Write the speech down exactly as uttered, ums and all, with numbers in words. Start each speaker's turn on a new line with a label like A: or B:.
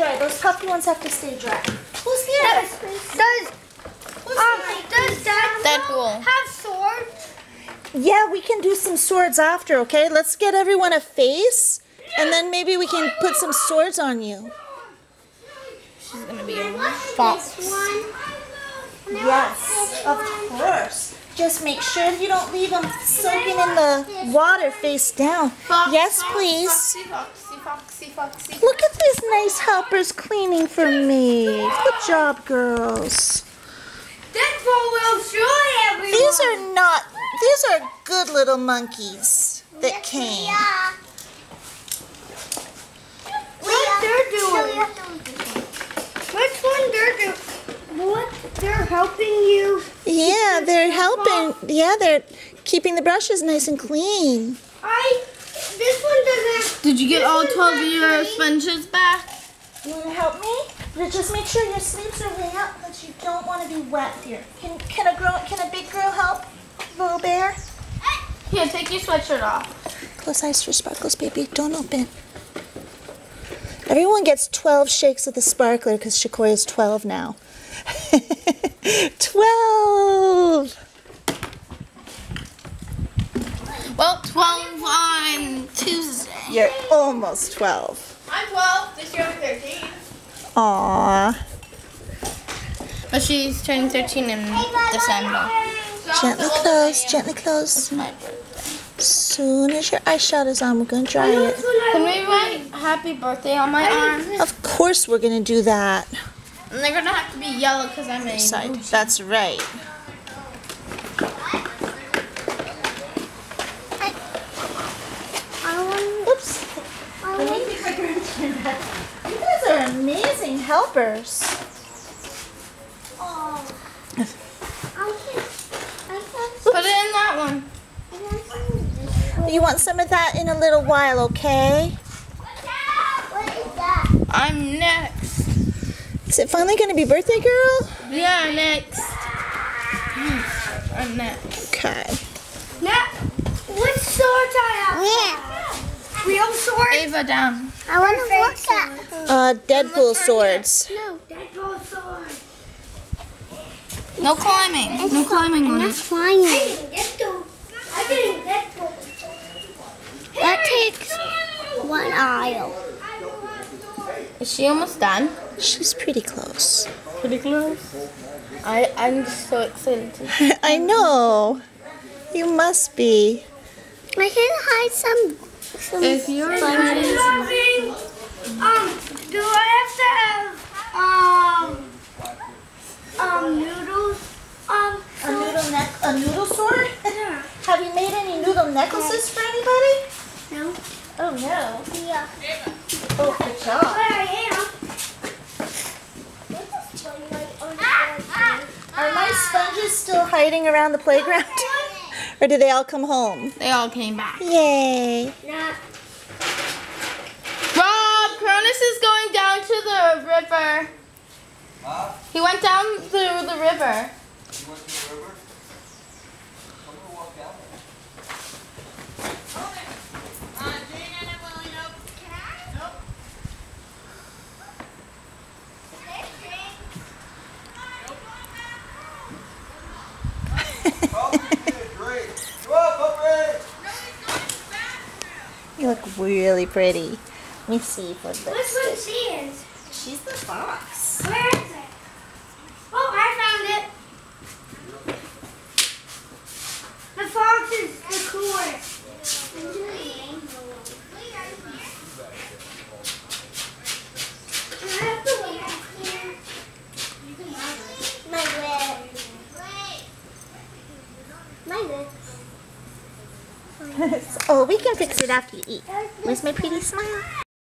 A: dry. Those puffy ones have to stay dry. Who's here?
B: Does, does, um, does Deadpool have swords?
A: Yeah, we can do some swords after, okay? Let's get everyone a face, and then maybe we can put some swords on you.
B: She's gonna be a fox.
A: Yes, of course. Just make sure you don't leave them soaking in the water face down.
B: Fox,
A: Yes,
B: fox,
A: please.
B: Foxy, foxy, foxy, foxy.
A: Look at these nice helpers cleaning for me. Good job, girls.
B: Deadpool will show everyone.
A: These are not, these are good little monkeys that came.
B: What they're doing? Which one they're doing? What? They're helping you?
A: Yeah, they're helping. Yeah, they're keeping the brushes nice and clean.
B: I, this one doesn't. Did you get all twelve of your sponges back?
A: You want to help me? But just make sure your sleeves are way up because you don't want to be wet here. Can can a girl, can a big girl help, little bear?
B: Here, take your sweatshirt off.
A: Close eyes for sparkles, baby. Don't open. Everyone gets twelve shakes of the sparkler because Shaquoya is twelve now. twelve!
B: Well, twelve on Tuesday.
A: You're almost twelve.
B: I'm twelve. This year I'm thirteen.
A: Aww.
B: But she's turning thirteen in December.
A: Gently close, gently close.
B: My birthday.
A: Soon as your eyeshadow's on, we're going to dry it.
B: Can we write happy birthday on my arm?
A: Of course we're going to do that.
B: And they're going to have to be yellow because I'm a
A: Side. That's right. Oops. You guys are amazing helpers.
B: Put it in that one.
A: You want some of that in a little while, okay?
C: What is that?
B: I'm next.
A: Is it finally going to be birthday girl?
B: Yeah, next. I'm next.
A: Okay.
B: Now, which swords I have? Real swords? Ava down.
C: I want to look at.
A: Uh, Deadpool swords.
C: No.
B: Deadpool sword. No climbing. No climbing on
C: I'm
B: it.
C: not climbing.
B: I didn't Deadpool.
C: That takes one aisle.
B: Is she almost done?
A: She's pretty close.
B: Pretty close. I, I'm so excited to
A: I know. You must be.
C: I can hide some. some
B: If you're
C: sponges.
B: um, do I have to have, um, um, noodles? Um,
A: A noodle neck, a noodle sword? Have you made any noodle necklaces for anybody?
C: No.
A: Oh no.
C: Yeah.
A: Oh, good job.
B: I am.
A: Are my sponges still hiding around the playground? Or did they all come home?
B: They all came back.
A: Yay.
B: Rob, Cronus is going down to the river.
D: Huh?
B: He went down through the river.
D: You went to the river? I'm gonna walk down there. Oh, you did great. Go up, Puppy!
A: You look really pretty. Let me see for
B: Which
A: this.
B: one she is?
A: She's the fox.
B: Where is it? Oh, I found it. The fox is the coolest. I have to wait here. You can have it.
C: My lip. My lip.
A: Oh, we can fix it after you eat. Where's my pretty smile?